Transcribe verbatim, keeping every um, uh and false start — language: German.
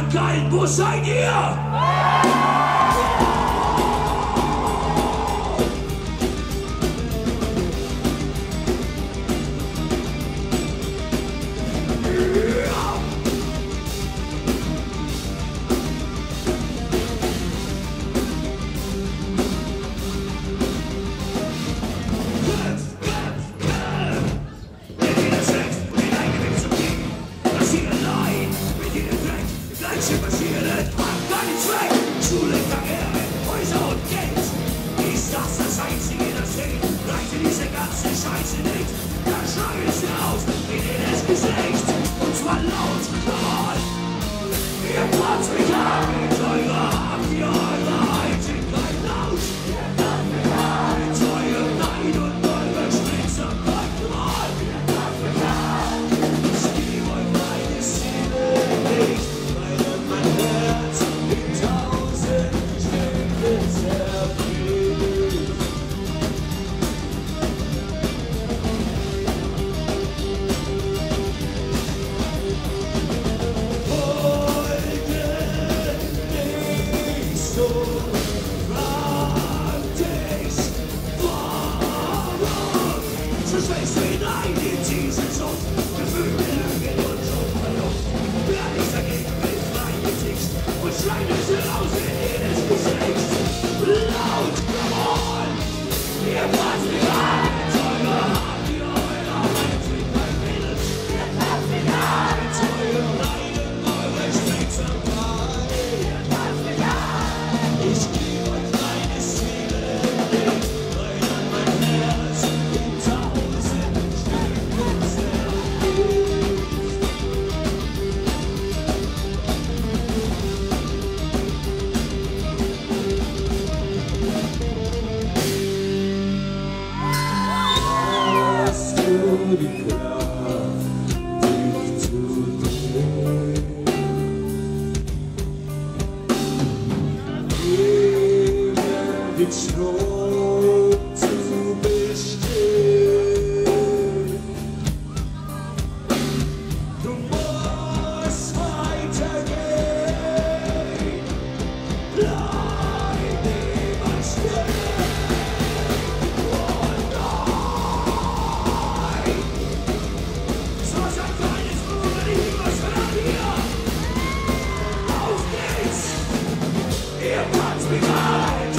kalt, wo seid ihr? Schule, Karriere, Häuser und Geld. Ist das das Einzige, das zählt? Reicht dir diese ganze Scheiße nicht? Dann schrei es raus in jedes Gesicht. Und zwar laut, laut. Ihr platzt mich an mit eurer Haft, ihr eure Einzigkeit laut. Ihr platzt mich an mit eurem Neid und eurer Schmecksamkeit mal. Ihr platzt mich an. Ich gebe euch meine Seele nicht, weil mein Herz in tausend Stücke zerbricht. Folge nicht so, frag dich, warum? So schwächst du hinein in diesen Sumpf, Gefühle, Lügen und Vernunft. Wer nichts dagegen will, mein Gesicht und schreit es raus in jedes Gesicht. Laut, come on, ihr platzt mich an mit eurer Hand, ihr eurer Einzigkeit redet. Ihr platzt mich an mit eurem Leiden, eure Schmecksamkeit. Ihr platzt mich an. Ich gebe euch meine Seele nicht, weil an mein Herz in tausend Stücke zerbricht. Hast du die Kraft, dich zu drehen? Gegen den Strom zu bestehen. Du musst weitergehen. Bleib niemals stehen. Oh nein! Es war sein kleines Bruder, die was hört hier? Auf geht's! Ihr platzt mich ein!